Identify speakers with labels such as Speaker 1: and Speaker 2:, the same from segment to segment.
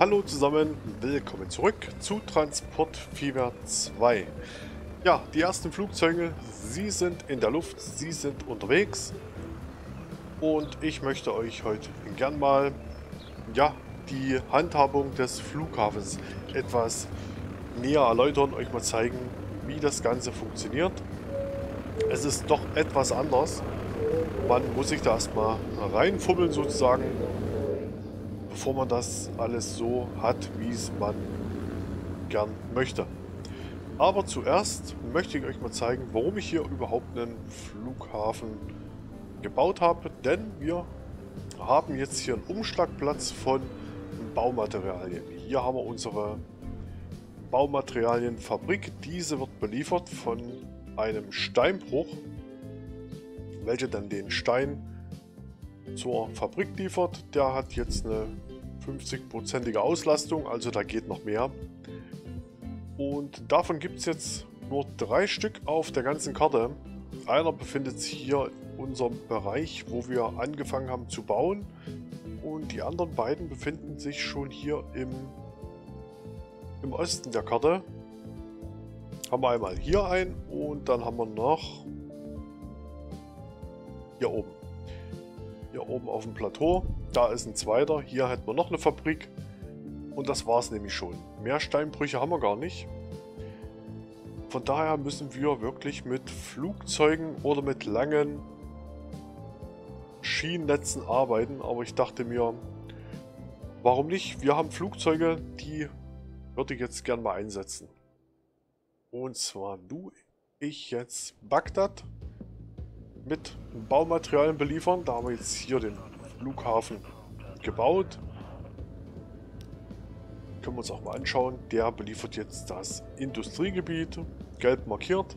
Speaker 1: Hallo zusammen, willkommen zurück zu Transport Fever 2. Ja, die ersten Flugzeuge, sie sind in der Luft, sie sind unterwegs und ich möchte euch heute gern mal, ja, die Handhabung des Flughafens etwas näher erläutern, euch mal zeigen, wie das Ganze funktioniert. Es ist doch etwas anders. Man muss sich da erstmal reinfummeln sozusagen, bevor man das alles so hat, wie es man gern möchte. Aber zuerst möchte ich euch mal zeigen, warum ich hier überhaupt einen Flughafen gebaut habe. Denn wir haben jetzt hier einen Umschlagplatz von Baumaterialien. Hier haben wir unsere Baumaterialienfabrik. Diese wird beliefert von einem Steinbruch, welcher dann den Stein zur Fabrik liefert. Der hat jetzt eine 50-prozentige Auslastung, also da geht noch mehr. Und davon gibt es jetzt nur 3 Stück auf der ganzen Karte. Einer befindet sich hier in unserem Bereich, wo wir angefangen haben zu bauen. Und die anderen beiden befinden sich schon hier im Osten der Karte. Haben wir einmal hier einen und dann haben wir noch hier oben. Hier oben auf dem Plateau, da ist ein zweiter. Hier hätten wir noch eine Fabrik. Und das war es nämlich schon. Mehr Steinbrüche haben wir gar nicht. Von daher müssen wir wirklich mit Flugzeugen oder mit langen Schienennetzen arbeiten. Aber ich dachte mir, warum nicht? Wir haben Flugzeuge, die würde ich jetzt gern mal einsetzen. Und zwar ich jetzt Bagdad mit Baumaterialien beliefern. Da haben wir jetzt hier den Flughafen gebaut. Können wir uns auch mal anschauen. Der beliefert jetzt das Industriegebiet, gelb markiert.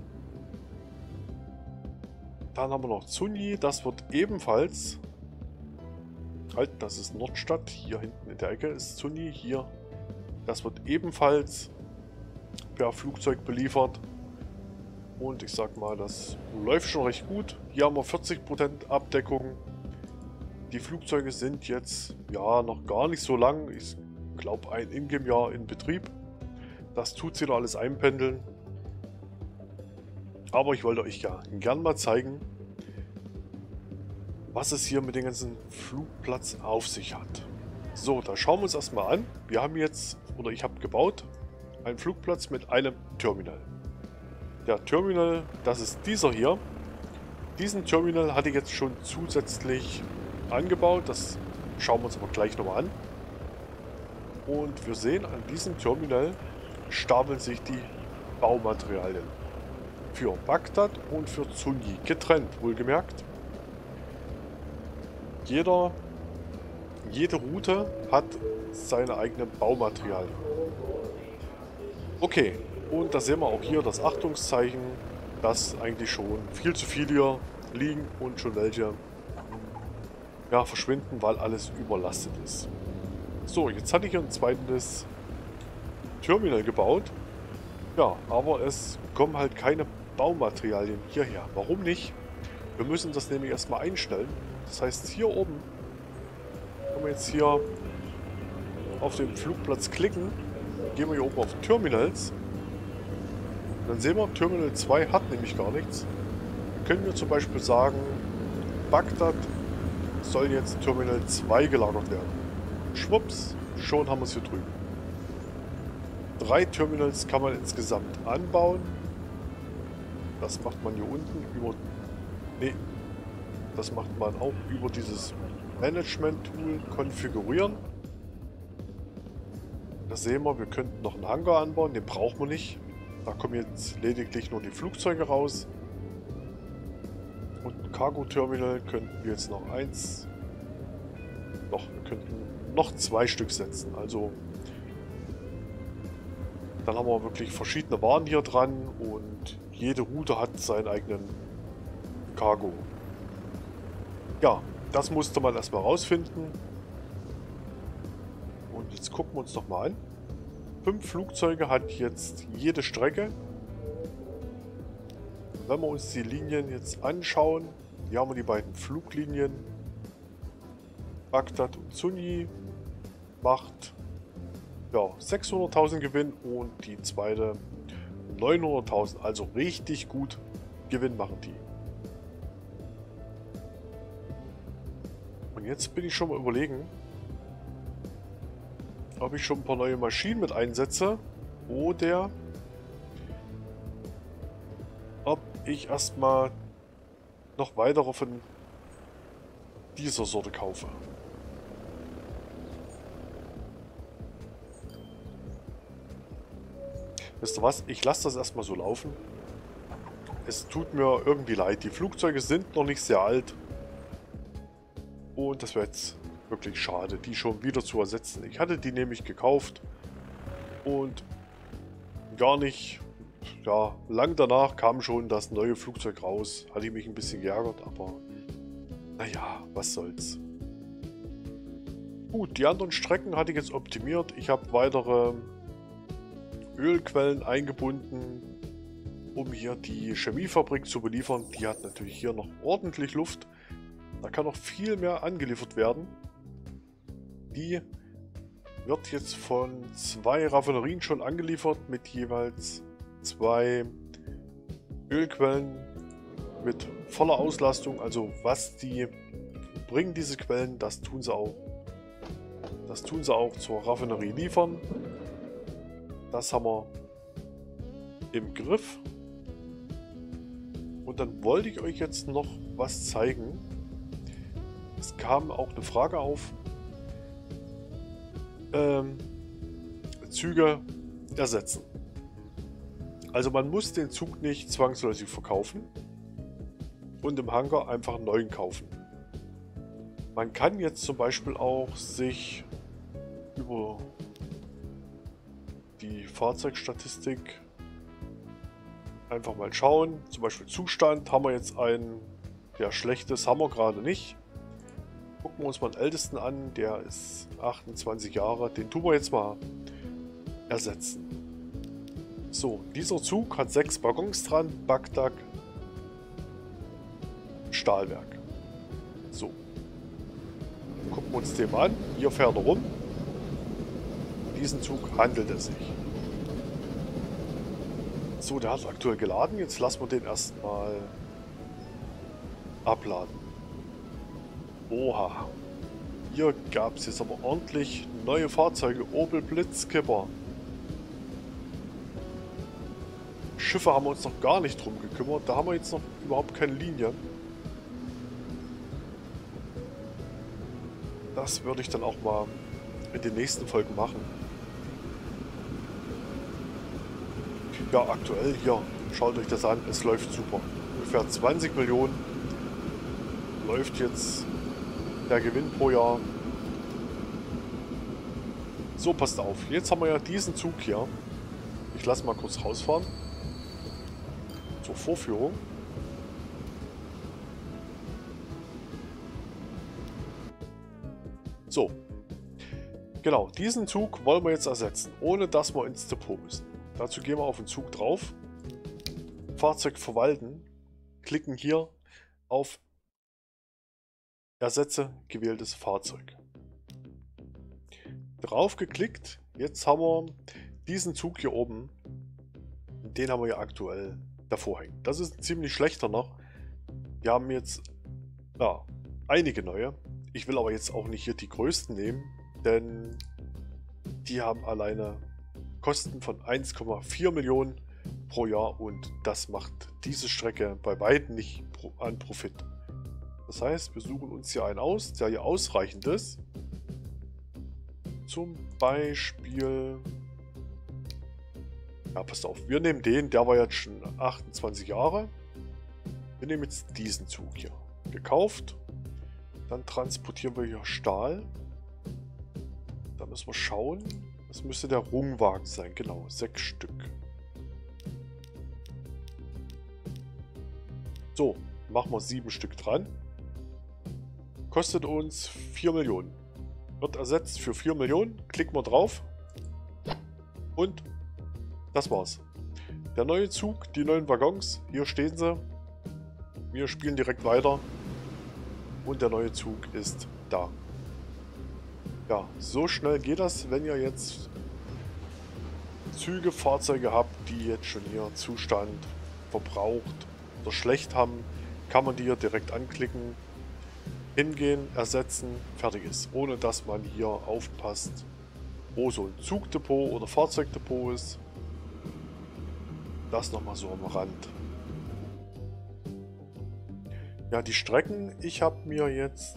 Speaker 1: Dann haben wir noch Sunyi, das wird ebenfalls, halt, das ist Nordstadt, hier hinten in der Ecke ist Sunyi, hier, das wird ebenfalls per Flugzeug beliefert. Und ich sag mal, das läuft schon recht gut. Hier haben wir 40% Abdeckung. Die Flugzeuge sind jetzt, ja, noch gar nicht so lang. Ich glaube, ein Ingame-Jahr in Betrieb. Das tut sich noch alles einpendeln. Aber ich wollte euch ja gern mal zeigen, was es hier mit dem ganzen Flugplatz auf sich hat. So, da schauen wir uns erstmal an. Wir haben jetzt, oder ich habe gebaut, einen Flugplatz mit einem Terminal. Der Terminal, das ist dieser hier. Diesen Terminal hatte ich jetzt schon zusätzlich angebaut. Das schauen wir uns aber gleich nochmal an. Und wir sehen, an diesem Terminal stapeln sich die Baumaterialien. Für Bagdad und für Sunyi. Getrennt, wohlgemerkt. Jede Route hat seine eigenen Baumaterialien. Okay, und da sehen wir auch hier das Achtungszeichen, dass eigentlich schon viel zu viele hier liegen und schon welche verschwinden, weil alles überlastet ist. So, jetzt hatte ich hier ein zweites Terminal gebaut. Ja, aber es kommen halt keine Baumaterialien hierher. Warum nicht? Wir müssen das nämlich erstmal einstellen. Das heißt, hier oben können wir jetzt hier auf den Flugplatz klicken. Gehen wir hier oben auf Terminals. Und dann sehen wir, Terminal 2 hat nämlich gar nichts. Dann können wir zum Beispiel sagen, Bagdad soll jetzt Terminal 2 gelagert werden. Schwupps, schon haben wir es hier drüben. 3 Terminals kann man insgesamt anbauen. Das macht man hier unten über... Nee, das macht man auch über dieses Management-Tool konfigurieren. Da sehen wir, wir könnten noch einen Hangar anbauen, den brauchen wir nicht. Da kommen jetzt lediglich nur die Flugzeuge raus. Und ein Cargo-Terminal könnten wir jetzt noch eins... Doch, wir könnten noch 2 Stück setzen. Also dann haben wir wirklich verschiedene Waren hier dran und jede Route hat seinen eigenen Cargo. Ja, das musste man erstmal rausfinden. Und jetzt gucken wir uns doch mal an. 5 Flugzeuge hat jetzt jede Strecke. Wenn wir uns die Linien jetzt anschauen, hier haben wir die beiden Fluglinien. Bagdad und Sunyi macht ja, 600.000 Gewinn und die zweite 900.000. Also richtig gut Gewinn machen die. Und jetzt bin ich schon mal überlegen, ob ich schon ein paar neue Maschinen mit einsetze oder ob ich erstmal noch weitere von dieser Sorte kaufe. Wisst ihr was? Ich lasse das erstmal so laufen. Es tut mir irgendwie leid. Die Flugzeuge sind noch nicht sehr alt. Und das wäre jetzt wirklich schade, die schon wieder zu ersetzen. Ich hatte die nämlich gekauft. Und gar nicht, ja, lang danach kam schon das neue Flugzeug raus. Hatte ich mich ein bisschen geärgert, aber naja, was soll's. Gut, die anderen Strecken hatte ich jetzt optimiert. Ich habe weitere Ölquellen eingebunden, um hier die Chemiefabrik zu beliefern. Die hat natürlich hier noch ordentlich Luft. Da kann noch viel mehr angeliefert werden. Die wird jetzt von 2 Raffinerien schon angeliefert mit jeweils 2 Ölquellen mit voller Auslastung. Also was die bringen, diese Quellen, das tun sie auch. Das tun sie auch zur Raffinerie liefern. Das haben wir im Griff. Und dann wollte ich euch jetzt noch was zeigen. Es kam auch eine Frage auf. Züge ersetzen. Also man muss den Zug nicht zwangsläufig verkaufen und im Hangar einfach einen neuen kaufen. Man kann jetzt zum Beispiel auch sich über die Fahrzeugstatistik einfach mal schauen. Zum Beispiel Zustand haben wir jetzt einen, der schlechtes haben wir gerade nicht. Gucken wir uns mal den ältesten an, der ist 28 Jahre. Den tun wir jetzt mal ersetzen. So, dieser Zug hat 6 Waggons dran, Bagdad, Stahlwerk. So, gucken wir uns den mal an. Hier fährt er rum. Diesen Zug handelt es sich. So, der hat aktuell geladen. Jetzt lassen wir den erstmal abladen. Oha. Hier gab es jetzt aber ordentlich neue Fahrzeuge. Opel Blitzkipper. Schiffe haben wir uns noch gar nicht drum gekümmert. Da haben wir jetzt noch überhaupt keine Linien. Das würde ich dann auch mal in den nächsten Folgen machen. Ja, aktuell hier, schaut euch das an, es läuft super. Ungefähr 20 Millionen läuft jetzt der Gewinn pro Jahr. So, passt auf. Jetzt haben wir ja diesen Zug hier. Ich lasse mal kurz rausfahren. Zur Vorführung. So. Genau, diesen Zug wollen wir jetzt ersetzen, ohne dass wir ins Depot müssen. Dazu gehen wir auf den Zug drauf. Fahrzeug verwalten. Klicken hier auf Ersetze gewähltes Fahrzeug. Drauf geklickt. Jetzt haben wir diesen Zug hier oben. Den haben wir ja aktuell davor hängen. Das ist ein ziemlich schlechter noch. Wir haben jetzt ja, einige neue. Ich will aber jetzt auch nicht hier die größten nehmen, denn die haben alleine Kosten von 1,4 Millionen pro Jahr und das macht diese Strecke bei weitem nicht an Profit. Das heißt, wir suchen uns hier einen aus, der hier ausreichend ist. Zum Beispiel, ja, passt auf, wir nehmen den, der war jetzt schon 28 Jahre. Wir nehmen jetzt diesen Zug hier. Gekauft. Dann transportieren wir hier Stahl. Da müssen wir schauen. Das müsste der Rungwagen sein, genau, 6 Stück. So, machen wir 7 Stück dran. Kostet uns 4 Millionen. Wird ersetzt für 4 Millionen. Klicken wir drauf. Und das war's. Der neue Zug, die neuen Waggons, hier stehen sie. Wir spielen direkt weiter. Und der neue Zug ist da. Ja, so schnell geht das, wenn ihr jetzt Züge, Fahrzeuge habt, die jetzt schon hier Zustand verbraucht oder schlecht haben, kann man die hier direkt anklicken, hingehen, ersetzen, fertig ist. Ohne dass man hier aufpasst, wo so ein Zugdepot oder Fahrzeugdepot ist. Das nochmal so am Rand. Ja, die Strecken, ich habe mir jetzt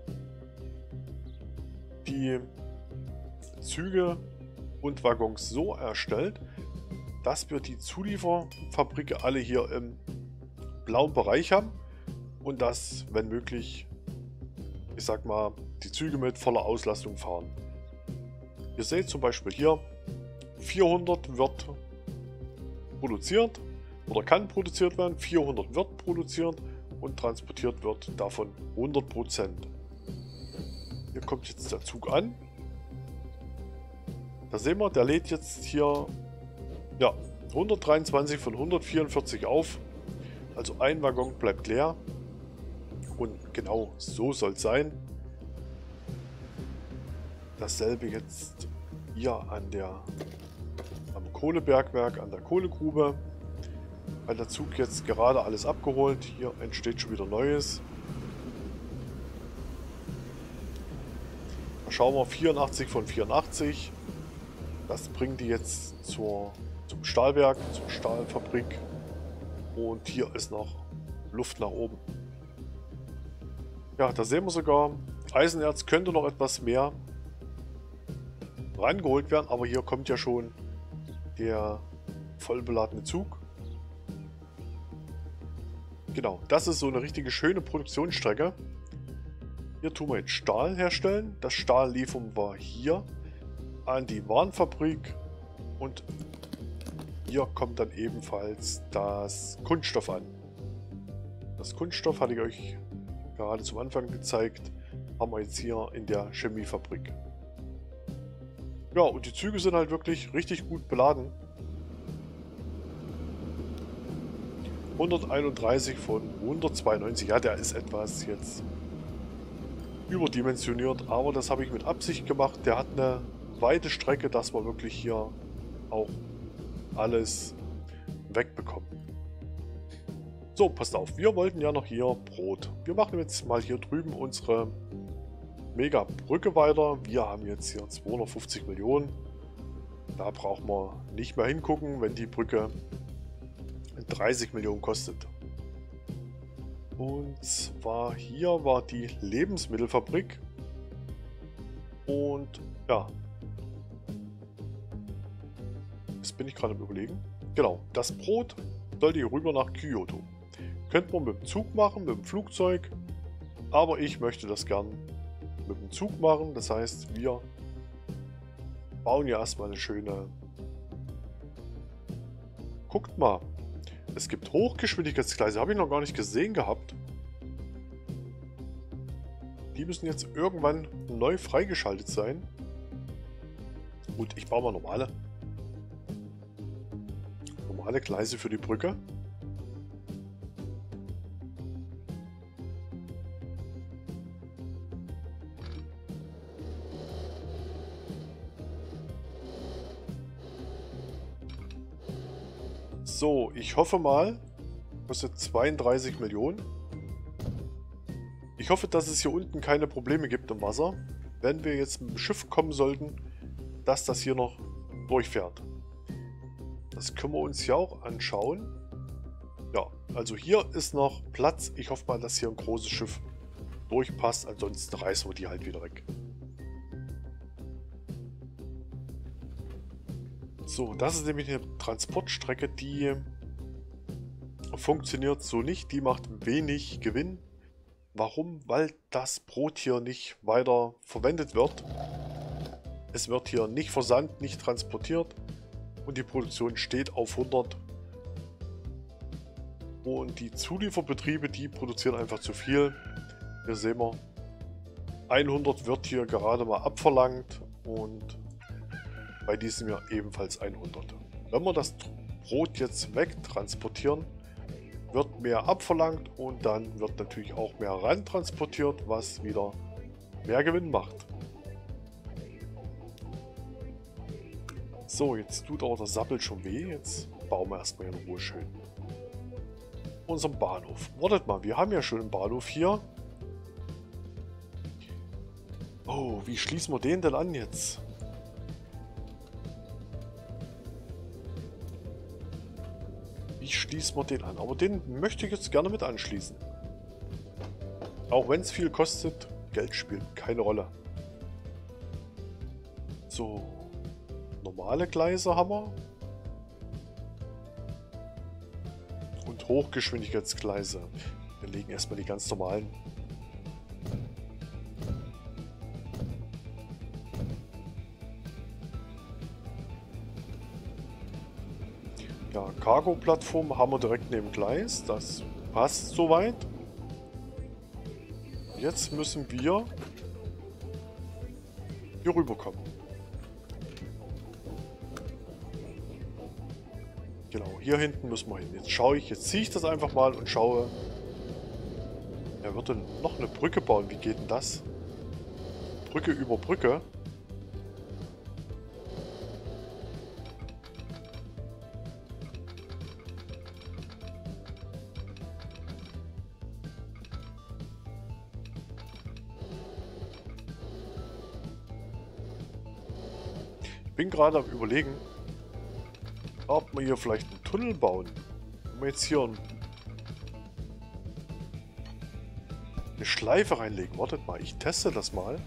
Speaker 1: die Züge und Waggons so erstellt, dass wir die Zulieferfabriken alle hier im blauen Bereich haben und dass, wenn möglich, ich sag mal, die Züge mit voller Auslastung fahren. Ihr seht zum Beispiel hier, 400 wird produziert oder kann produziert werden, 400 wird produziert und transportiert wird davon 100%. Hier kommt jetzt der Zug an. Da sehen wir, der lädt jetzt hier ja, 123 von 144 auf. Also ein Waggon bleibt leer. Und genau so soll es sein. Dasselbe jetzt hier am Kohlebergwerk, an der Kohlegrube. Weil der Zug jetzt gerade alles abgeholt. Hier entsteht schon wieder Neues. Da schauen wir, 84 von 84. Das bringen die jetzt zum Stahlwerk, zur Stahlfabrik. Und hier ist noch Luft nach oben. Ja, da sehen wir sogar, Eisenerz könnte noch etwas mehr rangeholt werden. Aber hier kommt ja schon der vollbeladene Zug. Genau, das ist so eine richtige schöne Produktionsstrecke. Hier tun wir jetzt Stahl herstellen. Das Stahl liefern wir hier an die Warenfabrik. Und hier kommt dann ebenfalls das Kunststoff an. Das Kunststoff hatte ich euch gerade zum Anfang gezeigt. Haben wir jetzt hier in der Chemiefabrik. Ja, und die Züge sind halt wirklich richtig gut beladen. 131 von 192. Ja, der ist etwas jetzt überdimensioniert, aber das habe ich mit Absicht gemacht. Der hat eine weite Strecke, dass wir wirklich hier auch alles wegbekommen. So, passt auf, wir wollten ja noch hier Brot. Wir machen jetzt mal hier drüben unsere Mega-Brücke weiter. Wir haben jetzt hier 250 Millionen. Da brauchen wir nicht mehr hingucken, wenn die Brücke 30 Millionen kostet. Und zwar hier war die Lebensmittelfabrik. Und ja, jetzt bin ich gerade am Überlegen. Genau, das Brot sollte hier rüber nach Kyoto. Könnte man mit dem Zug machen, mit dem Flugzeug. Aber ich möchte das gern mit dem Zug machen. Das heißt, wir bauen ja erstmal eine schöne... Guckt mal. Es gibt Hochgeschwindigkeitsgleise, habe ich noch gar nicht gesehen gehabt. Die müssen jetzt irgendwann neu freigeschaltet sein. Gut, ich baue mal normale Gleise für die Brücke. So, ich hoffe mal, kostet 32 Millionen. Ich hoffe, dass es hier unten keine Probleme gibt im Wasser, wenn wir jetzt mit dem Schiff kommen sollten, dass das hier noch durchfährt. Das können wir uns ja auch anschauen. Ja, also hier ist noch Platz. Ich hoffe mal, dass hier ein großes Schiff durchpasst, ansonsten reißen wir die halt wieder weg. So, das ist nämlich eine Transportstrecke, die funktioniert so nicht. Die macht wenig Gewinn. Warum? Weil das Brot hier nicht weiter verwendet wird. Es wird hier nicht versandt, nicht transportiert. Und die Produktion steht auf 100. Und die Zulieferbetriebe, die produzieren einfach zu viel. Hier sehen wir, 100 wird hier gerade mal abverlangt. Und bei diesem Jahr ebenfalls 100. Wenn wir das Brot jetzt wegtransportieren, wird mehr abverlangt und dann wird natürlich auch mehr ran transportiert, was wieder mehr Gewinn macht. So, jetzt tut aber der Sappel schon weh. Jetzt bauen wir erstmal in Ruhe schön unseren Bahnhof. Wartet mal, wir haben ja schon einen Bahnhof hier. Oh, wie schließen wir den denn an jetzt? Wie schließen wir den an? Aber den möchte ich jetzt gerne mit anschließen. Auch wenn es viel kostet, Geld spielt keine Rolle. So, normale Gleise haben wir. Und Hochgeschwindigkeitsgleise. Wir legen erstmal die ganz normalen. Ja, Cargo-Plattform haben wir direkt neben Gleis. Das passt soweit. Jetzt müssen wir hier rüberkommen. Genau, hier hinten müssen wir hin. Jetzt ziehe ich das einfach mal und schaue. Er wird dann noch eine Brücke bauen. Wie geht denn das? Brücke über Brücke. Ich bin gerade am Überlegen, ob wir hier vielleicht einen Tunnel bauen. Wenn wir jetzt hier eine Schleife reinlegen. Wartet mal, ich teste das mal.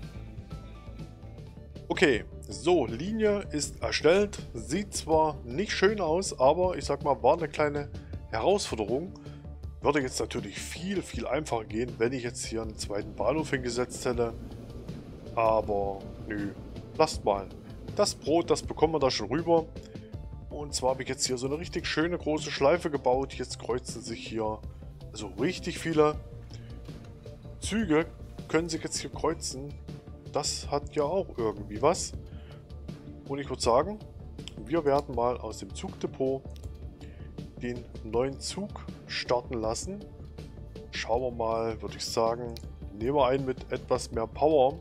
Speaker 1: Okay, so, Linie ist erstellt. Sieht zwar nicht schön aus, aber ich sag mal, war eine kleine Herausforderung. Würde jetzt natürlich viel, viel einfacher gehen, wenn ich jetzt hier einen zweiten Bahnhof hingesetzt hätte. Aber nö, lasst mal. Das Brot, das bekommen wir da schon rüber. Und zwar habe ich jetzt hier so eine richtig schöne große Schleife gebaut. Jetzt kreuzen sich hier also richtig viele Züge, können sich jetzt hier kreuzen. Das hat ja auch irgendwie was. Und ich würde sagen, wir werden mal aus dem Zugdepot den neuen Zug starten lassen. Schauen wir mal, würde ich sagen, nehmen wir einen mit etwas mehr Power.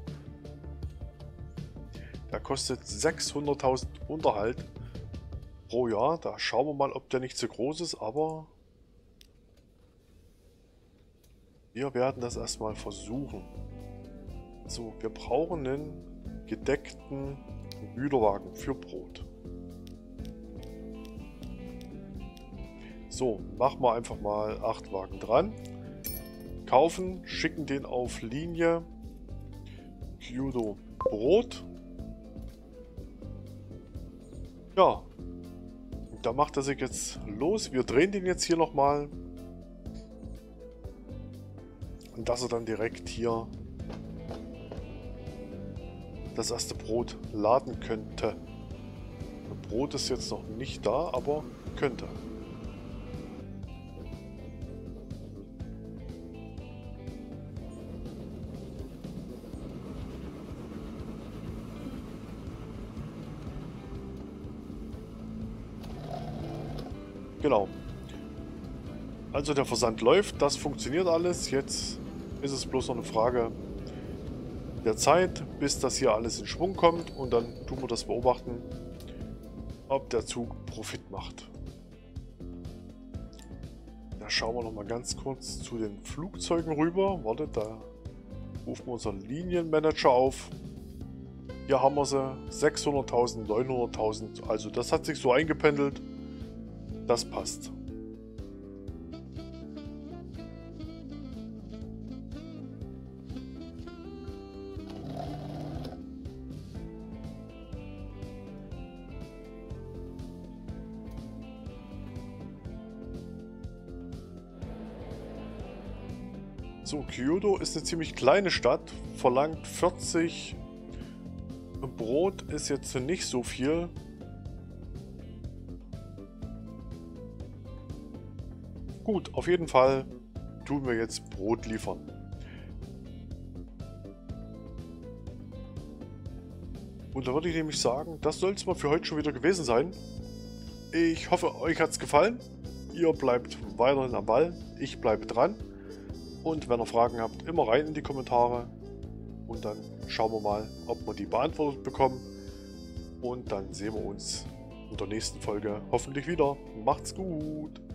Speaker 1: Der kostet 600.000 Unterhalt pro Jahr. Da schauen wir mal, ob der nicht zu groß ist, aber wir werden das erstmal versuchen. So, wir brauchen einen gedeckten Güterwagen für Brot. So, machen wir einfach mal 8 Wagen dran. Kaufen, schicken den auf Linie. Kyoto Brot. Ja, da macht er sich jetzt los. Wir drehen den jetzt hier nochmal. Und dass er dann direkt hier das erste Brot laden könnte. Das Brot ist jetzt noch nicht da, aber könnte. Genau. Also der Versand läuft, das funktioniert alles. Jetzt ist es bloß noch eine Frage der Zeit, bis das hier alles in Schwung kommt. Und dann tun wir das beobachten, ob der Zug Profit macht. Da schauen wir noch mal ganz kurz zu den Flugzeugen rüber. Warte, da rufen wir unseren Linienmanager auf. Hier haben wir sie, 600.000, 900.000. Also das hat sich so eingependelt. Das passt. So, Kyoto ist eine ziemlich kleine Stadt, verlangt 40. Brot ist jetzt nicht so viel. Gut, auf jeden Fall tun wir jetzt Brot liefern. Und da würde ich nämlich sagen, das soll es mal für heute schon wieder gewesen sein. Ich hoffe, euch hat es gefallen. Ihr bleibt weiterhin am Ball. Ich bleibe dran. Und wenn ihr Fragen habt, immer rein in die Kommentare. Und dann schauen wir mal, ob wir die beantwortet bekommen. Und dann sehen wir uns in der nächsten Folge hoffentlich wieder. Macht's gut!